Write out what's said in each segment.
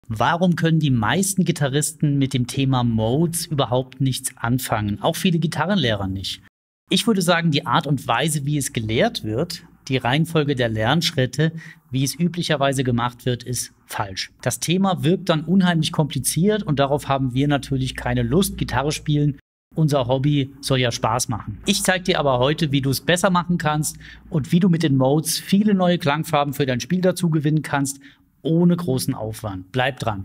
Warum können die meisten Gitarristen mit dem Thema Modes überhaupt nichts anfangen? Auch viele Gitarrenlehrer nicht. Ich würde sagen, die Art und Weise, wie es gelehrt wird, die Reihenfolge der Lernschritte, wie es üblicherweise gemacht wird, ist falsch. Das Thema wirkt dann unheimlich kompliziert und darauf haben wir natürlich keine Lust. Gitarre spielen, unser Hobby, soll ja Spaß machen. Ich zeige dir aber heute, wie du es besser machen kannst und wie du mit den Modes viele neue Klangfarben für dein Spiel dazu gewinnen kannst, ohne großen Aufwand. Bleib dran.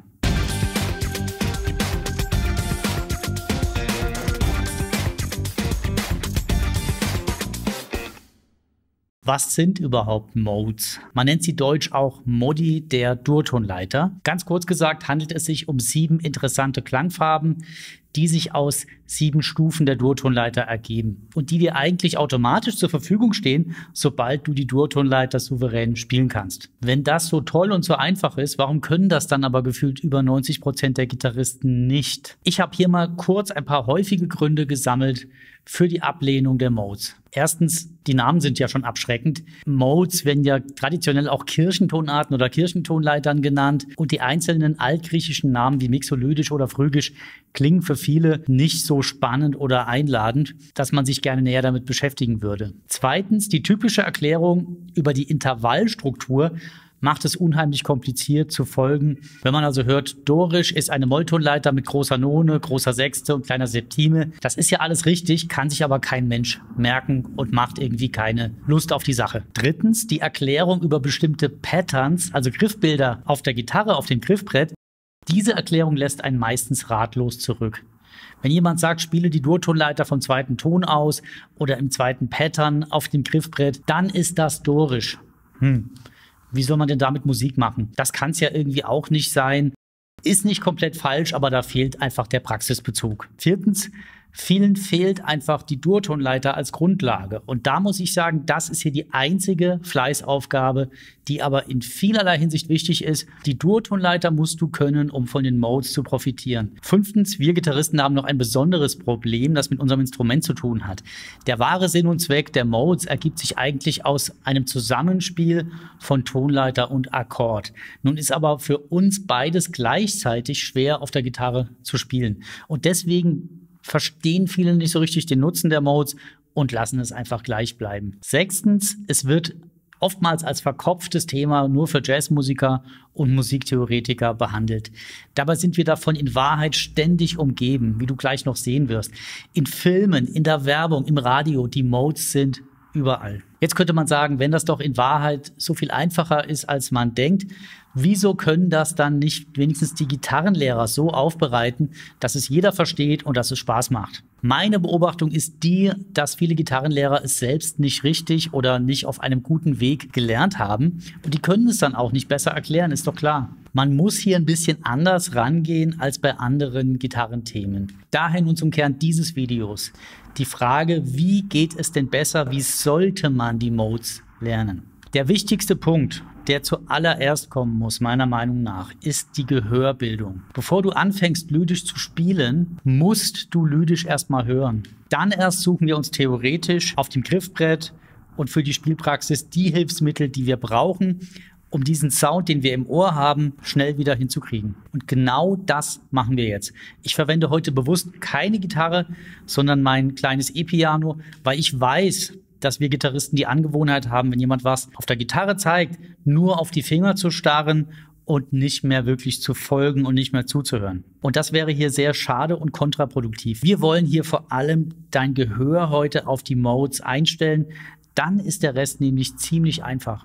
Was sind überhaupt Modes? Man nennt sie deutsch auch Modi der Durtonleiter. Ganz kurz gesagt handelt es sich um 7 interessante Klangfarben, die sich aus 7 Stufen der Durtonleiter ergeben und die dir eigentlich automatisch zur Verfügung stehen, sobald du die Durtonleiter souverän spielen kannst. Wenn das so toll und so einfach ist, warum können das dann aber gefühlt über 90% der Gitarristen nicht? Ich habe hier mal kurz ein paar häufige Gründe gesammelt für die Ablehnung der Modes. Erstens, die Namen sind ja schon abschreckend. Modes werden ja traditionell auch Kirchentonarten oder Kirchentonleitern genannt und die einzelnen altgriechischen Namen wie mixolydisch oder phrygisch klingen für viele nicht so spannend oder einladend, dass man sich gerne näher damit beschäftigen würde. Zweitens, die typische Erklärung über die Intervallstruktur macht es unheimlich kompliziert zu folgen. Wenn man also hört, dorisch ist eine Molltonleiter mit großer None, großer Sechste und kleiner Septime. Das ist ja alles richtig, kann sich aber kein Mensch merken und macht irgendwie keine Lust auf die Sache. Drittens, die Erklärung über bestimmte Patterns, also Griffbilder auf der Gitarre, auf dem Griffbrett. Diese Erklärung lässt einen meistens ratlos zurück. Wenn jemand sagt, spiele die Durtonleiter vom 2. Ton aus oder im 2. Pattern auf dem Griffbrett, dann ist das dorisch. Wie soll man denn damit Musik machen? Das kann es ja irgendwie auch nicht sein. Ist nicht komplett falsch, aber da fehlt einfach der Praxisbezug. Viertens, vielen fehlt einfach die Durtonleiter als Grundlage. Und da muss ich sagen, das ist hier die einzige Fleißaufgabe, die aber in vielerlei Hinsicht wichtig ist. Die Durtonleiter musst du können, um von den Modes zu profitieren. Fünftens, wir Gitarristen haben noch ein besonderes Problem, das mit unserem Instrument zu tun hat. Der wahre Sinn und Zweck der Modes ergibt sich eigentlich aus einem Zusammenspiel von Tonleiter und Akkord. Nun ist aber für uns beides gleichzeitig schwer auf der Gitarre zu spielen. Und deswegen verstehen viele nicht so richtig den Nutzen der Modes und lassen es einfach gleich bleiben. Sechstens, es wird oftmals als verkopftes Thema nur für Jazzmusiker und Musiktheoretiker behandelt. Dabei sind wir davon in Wahrheit ständig umgeben, wie du gleich noch sehen wirst. In Filmen, in der Werbung, im Radio, die Modes sind überall. Jetzt könnte man sagen, wenn das doch in Wahrheit so viel einfacher ist, als man denkt, wieso können das dann nicht wenigstens die Gitarrenlehrer so aufbereiten, dass es jeder versteht und dass es Spaß macht? Meine Beobachtung ist die, dass viele Gitarrenlehrer es selbst nicht richtig oder nicht auf einem guten Weg gelernt haben. Und die können es dann auch nicht besser erklären, ist doch klar. Man muss hier ein bisschen anders rangehen als bei anderen Gitarrenthemen. Daher nun zum Kern dieses Videos. Die Frage, wie geht es denn besser, wie sollte man die Modes lernen? Der wichtigste Punkt, der zuallererst kommen muss, meiner Meinung nach, ist die Gehörbildung. Bevor du anfängst, lydisch zu spielen, musst du lydisch erstmal hören. Dann erst suchen wir uns theoretisch auf dem Griffbrett und für die Spielpraxis die Hilfsmittel, die wir brauchen, um diesen Sound, den wir im Ohr haben, schnell wieder hinzukriegen. Und genau das machen wir jetzt. Ich verwende heute bewusst keine Gitarre, sondern mein kleines E-Piano, weil ich weiß, dass wir Gitarristen die Angewohnheit haben, wenn jemand was auf der Gitarre zeigt, nur auf die Finger zu starren und nicht mehr wirklich zu folgen und nicht mehr zuzuhören. Und das wäre hier sehr schade und kontraproduktiv. Wir wollen hier vor allem dein Gehör heute auf die Modes einstellen. Dann ist der Rest nämlich ziemlich einfach.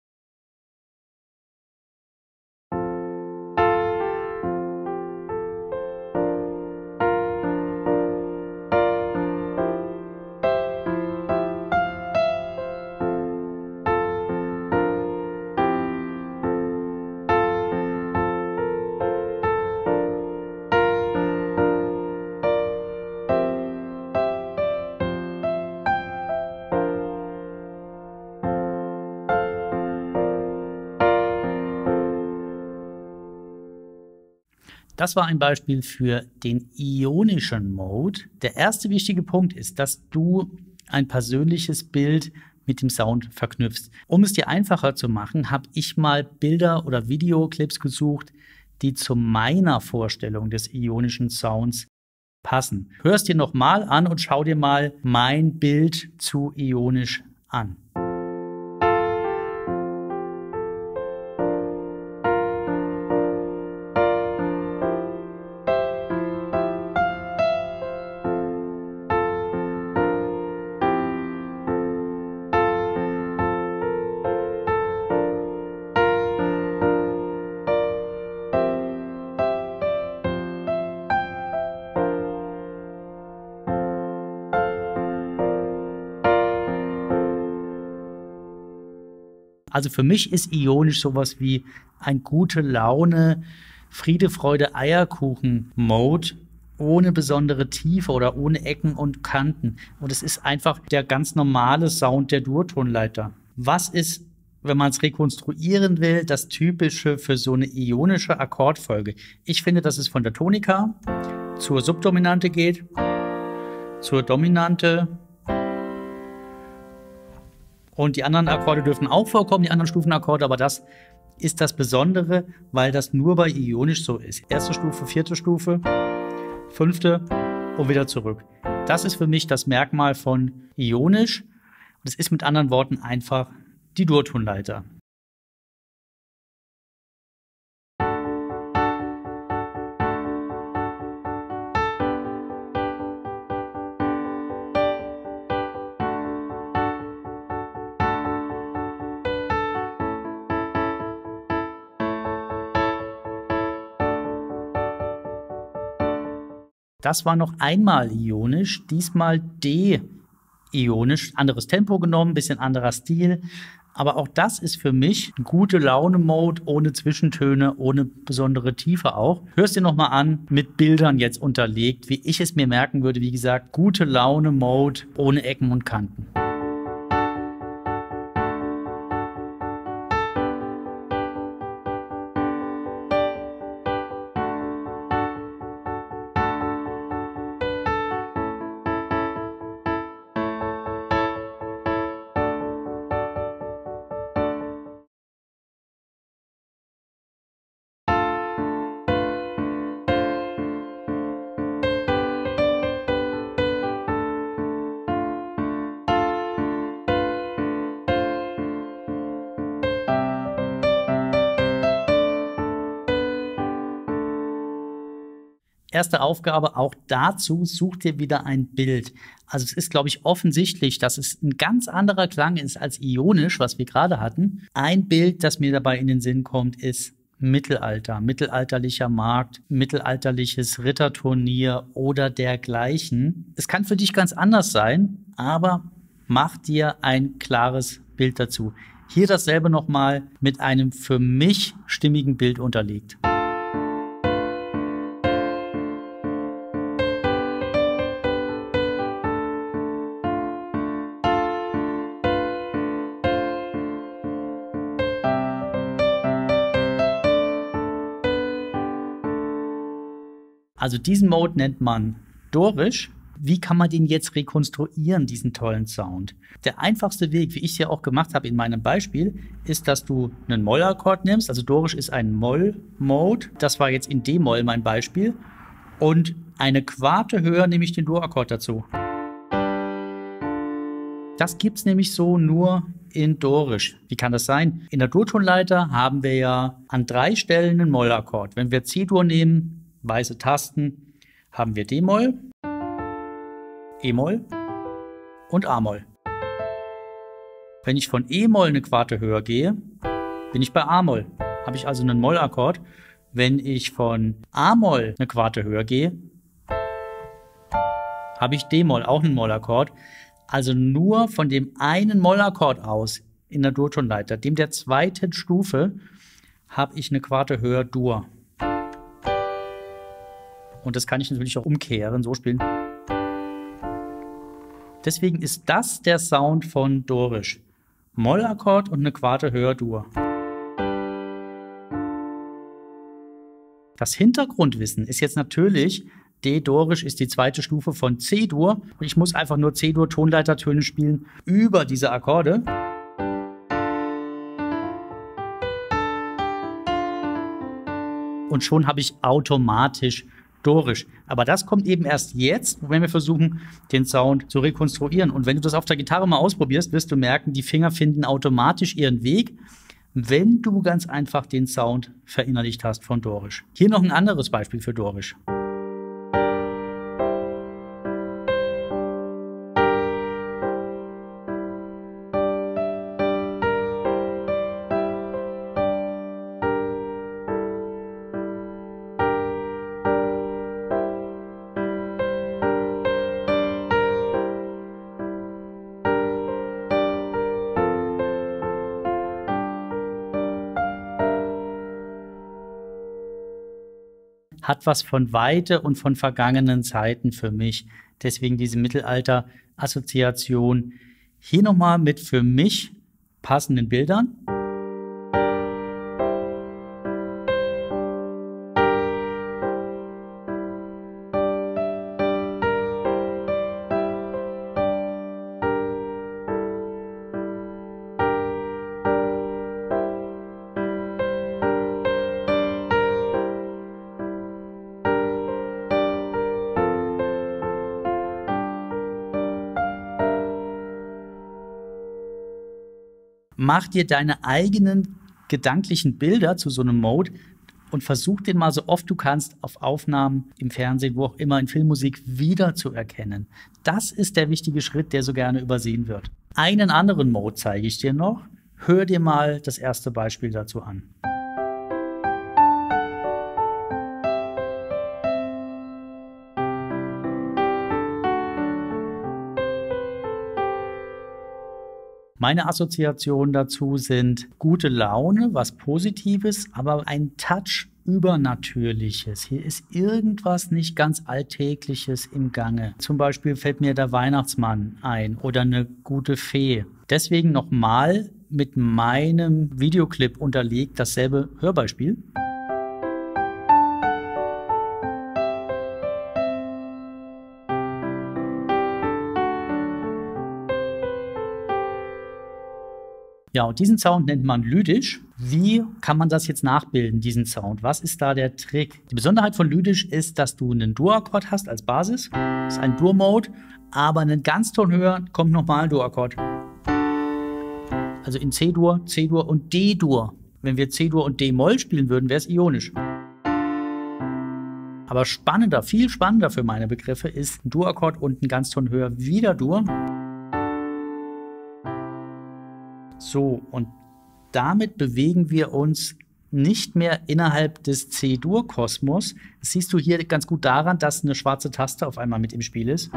Das war ein Beispiel für den ionischen Mode. Der erste wichtige Punkt ist, dass du ein persönliches Bild mit dem Sound verknüpfst. Um es dir einfacher zu machen, habe ich mal Bilder oder Videoclips gesucht, die zu meiner Vorstellung des ionischen Sounds passen. Hör es dir nochmal an und schau dir mal mein Bild zu ionisch an. Also für mich ist ionisch sowas wie ein gute Laune, Friede, Freude, Eierkuchen-Mode ohne besondere Tiefe oder ohne Ecken und Kanten. Und es ist einfach der ganz normale Sound der Durtonleiter. Was ist, wenn man es rekonstruieren will, das Typische für so eine ionische Akkordfolge? Ich finde, dass es von der Tonika zur Subdominante geht, zur Dominante. Und die anderen Akkorde dürfen auch vorkommen, die anderen Stufenakkorde, aber das ist das Besondere, weil das nur bei ionisch so ist. Erste Stufe, vierte Stufe, fünfte und wieder zurück. Das ist für mich das Merkmal von ionisch. Und es ist mit anderen Worten einfach die Durtonleiter. Das war noch einmal ionisch, diesmal D-ionisch, anderes Tempo genommen, bisschen anderer Stil. Aber auch das ist für mich ein gute Laune-Mode, ohne Zwischentöne, ohne besondere Tiefe auch. Hörst dir nochmal an, mit Bildern jetzt unterlegt, wie ich es mir merken würde. Wie gesagt, gute Laune-Mode, ohne Ecken und Kanten. Erste Aufgabe, auch dazu such dir wieder ein Bild. Also es ist, glaube ich, offensichtlich, dass es ein ganz anderer Klang ist als ionisch, was wir gerade hatten. Ein Bild, das mir dabei in den Sinn kommt, ist Mittelalter, mittelalterlicher Markt, mittelalterliches Ritterturnier oder dergleichen. Es kann für dich ganz anders sein, aber mach dir ein klares Bild dazu. Hier dasselbe nochmal mit einem für mich stimmigen Bild unterlegt. Also diesen Mode nennt man dorisch. Wie kann man den jetzt rekonstruieren, diesen tollen Sound? Der einfachste Weg, wie ich es ja auch gemacht habe in meinem Beispiel, ist, dass du einen Mollakkord nimmst. Also dorisch ist ein Moll-Mode. Das war jetzt in D-Moll mein Beispiel. Und eine Quarte höher nehme ich den Dur-Akkord dazu. Das gibt es nämlich so nur in dorisch. Wie kann das sein? In der Durtonleiter haben wir ja an 3 Stellen einen Mollakkord. Wenn wir C-Dur nehmen, weiße Tasten, haben wir D-Moll, E-Moll und A-Moll. Wenn ich von E-Moll eine Quarte höher gehe, bin ich bei A-Moll. Habe ich also einen Mollakkord. Wenn ich von A-Moll eine Quarte höher gehe, habe ich D-Moll, auch einen Mollakkord. Also nur von dem einen Mollakkord aus in der Durtonleiter, dem der zweiten Stufe, habe ich eine Quarte höher Dur. Und das kann ich natürlich auch umkehren, so spielen. Deswegen ist das der Sound von dorisch. Mollakkord und eine Quarte höher Dur. Das Hintergrundwissen ist jetzt natürlich, D-Dorisch ist die zweite Stufe von C-Dur. Und ich muss einfach nur C-Dur-Tonleitertöne spielen über diese Akkorde. Und und schon habe ich automatisch dorisch. Aber das kommt eben erst jetzt, wenn wir versuchen, den Sound zu rekonstruieren. Und wenn du das auf der Gitarre mal ausprobierst, wirst du merken, die Finger finden automatisch ihren Weg, wenn du ganz einfach den Sound verinnerlicht hast von dorisch. Hier noch ein anderes Beispiel für dorisch. Hat was von Weite und von vergangenen Zeiten für mich. Deswegen diese Mittelalter-Assoziation. Hier nochmal mit für mich passenden Bildern. Mach dir deine eigenen gedanklichen Bilder zu so einem Mode und versuch den mal so oft du kannst auf Aufnahmen im Fernsehen, wo auch immer, in Filmmusik wiederzuerkennen. Das ist der wichtige Schritt, der so gerne übersehen wird. Einen anderen Mode zeige ich dir noch. Hör dir mal das erste Beispiel dazu an. Meine Assoziationen dazu sind gute Laune, was Positives, aber ein Touch Übernatürliches. Hier ist irgendwas nicht ganz Alltägliches im Gange. Zum Beispiel fällt mir der Weihnachtsmann ein oder eine gute Fee. Deswegen nochmal mit meinem Videoclip unterlegt dasselbe Hörbeispiel. Ja, und diesen Sound nennt man lydisch. Wie kann man das jetzt nachbilden, diesen Sound? Was ist da der Trick? Die Besonderheit von lydisch ist, dass du einen Dur-Akkord hast als Basis. Das ist ein Dur-Mode, aber einen Ganzton höher kommt nochmal ein Dur-Akkord. Also in C-Dur, C-Dur und D-Dur. Wenn wir C-Dur und D-Moll spielen würden, wäre es ionisch. Aber spannender, viel spannender für meine Begriffe ist ein Dur-Akkord und ein Ganzton höher wieder Dur. So, und damit bewegen wir uns nicht mehr innerhalb des C-Dur-Kosmos. Das siehst du hier ganz gut daran, dass eine schwarze Taste auf einmal mit im Spiel ist.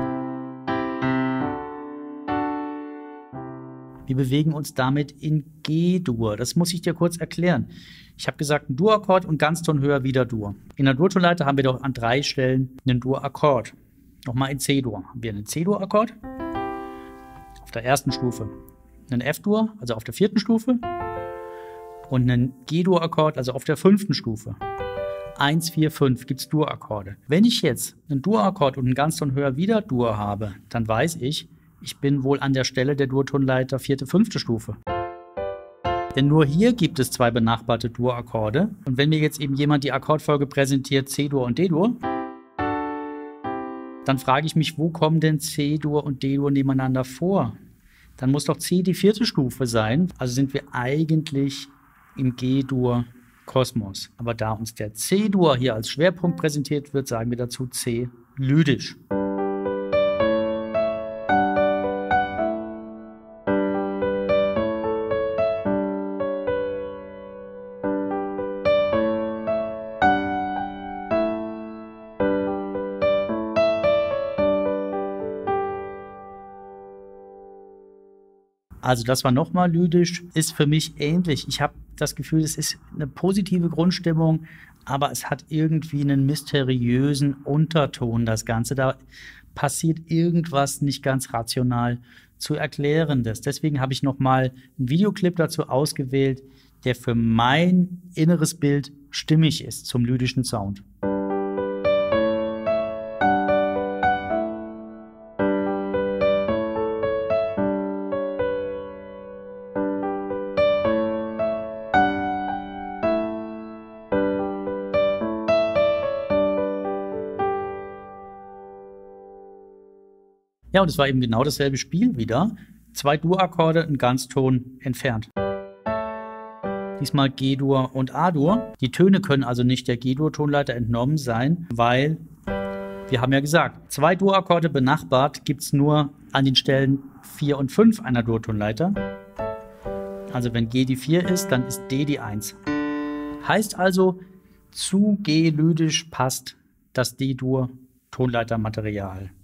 Wir bewegen uns damit in G-Dur. Das muss ich dir kurz erklären. Ich habe gesagt, ein Dur-Akkord und Ganzton höher wieder Dur. In der Durtonleiter haben wir doch an 3 Stellen einen Dur-Akkord. Nochmal in C-Dur haben wir einen C-Dur-Akkord auf der ersten Stufe. Einen F-Dur, also auf der 4. Stufe, und einen G-Dur-Akkord, also auf der 5. Stufe. 1, 4, 5 gibt es Dur-Akkorde. Wenn ich jetzt einen Dur-Akkord und einen Ganzton höher wieder Dur habe, dann weiß ich, ich bin wohl an der Stelle der Durtonleiter 4., 5. Stufe. Denn nur hier gibt es 2 benachbarte Dur-Akkorde. Und wenn mir jetzt eben jemand die Akkordfolge präsentiert, C-Dur und D-Dur, dann frage ich mich, wo kommen denn C-Dur und D-Dur nebeneinander vor? Dann muss doch C die 4. Stufe sein. Also sind wir eigentlich im G-Dur-Kosmos. Aber da uns der C-Dur hier als Schwerpunkt präsentiert wird, sagen wir dazu C lydisch. Also das war nochmal lydisch, ist für mich ähnlich. Ich habe das Gefühl, es ist eine positive Grundstimmung, aber es hat irgendwie einen mysteriösen Unterton, das Ganze. Da passiert irgendwas nicht ganz rational zu erklärendes. Deswegen habe ich nochmal einen Videoclip dazu ausgewählt, der für mein inneres Bild stimmig ist zum lydischen Sound. Ja, und es war eben genau dasselbe Spiel wieder. 2 Dur-Akkorde, ein Ganzton entfernt. Diesmal G-Dur und A-Dur. Die Töne können also nicht der G-Dur-Tonleiter entnommen sein, weil wir haben ja gesagt, 2 Dur-Akkorde benachbart gibt es nur an den Stellen 4 und 5 einer Dur-Tonleiter. Also wenn G die 4 ist, dann ist D die 1. Heißt also, zu G-lydisch passt das D-Dur-Tonleitermaterial.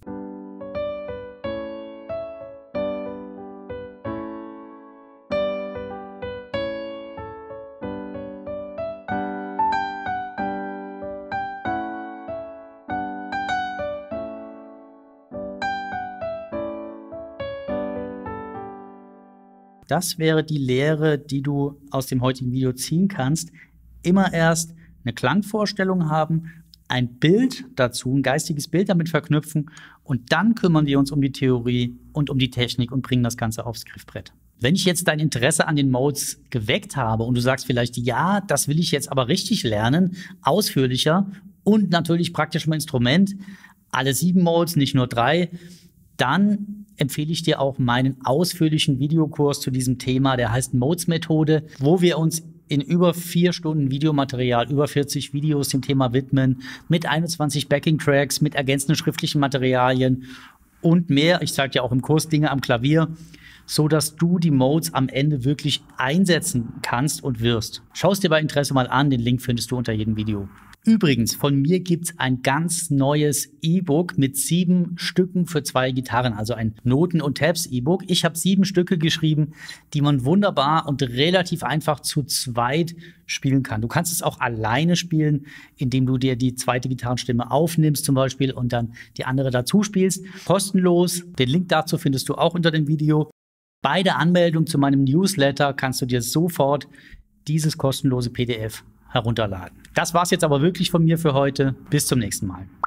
Das wäre die Lehre, die du aus dem heutigen Video ziehen kannst. Immer erst eine Klangvorstellung haben, ein Bild dazu, ein geistiges Bild damit verknüpfen und dann kümmern wir uns um die Theorie und um die Technik und bringen das Ganze aufs Griffbrett. Wenn ich jetzt dein Interesse an den Modes geweckt habe und du sagst vielleicht, ja, das will ich jetzt aber richtig lernen, ausführlicher und natürlich praktisch im Instrument, alle 7 Modes, nicht nur 3, dann empfehle ich dir auch meinen ausführlichen Videokurs zu diesem Thema, der heißt Modes-Methode, wo wir uns in über 4 Stunden Videomaterial, über 40 Videos dem Thema widmen, mit 21 Backing-Tracks, mit ergänzenden schriftlichen Materialien und mehr. Ich zeige dir auch im Kurs Dinge am Klavier, so dass du die Modes am Ende wirklich einsetzen kannst und wirst. Schau es dir bei Interesse mal an, den Link findest du unter jedem Video. Übrigens, von mir gibt's ein ganz neues E-Book mit 7 Stücken für 2 Gitarren, also ein Noten- und Tabs-E-Book. Ich habe 7 Stücke geschrieben, die man wunderbar und relativ einfach zu zweit spielen kann. Du kannst es auch alleine spielen, indem du dir die zweite Gitarrenstimme aufnimmst zum Beispiel und dann die andere dazu spielst. Kostenlos. Den Link dazu findest du auch unter dem Video. Bei der Anmeldung zu meinem Newsletter kannst du dir sofort dieses kostenlose PDF herunterladen. Das war's jetzt aber wirklich von mir für heute. Bis zum nächsten Mal.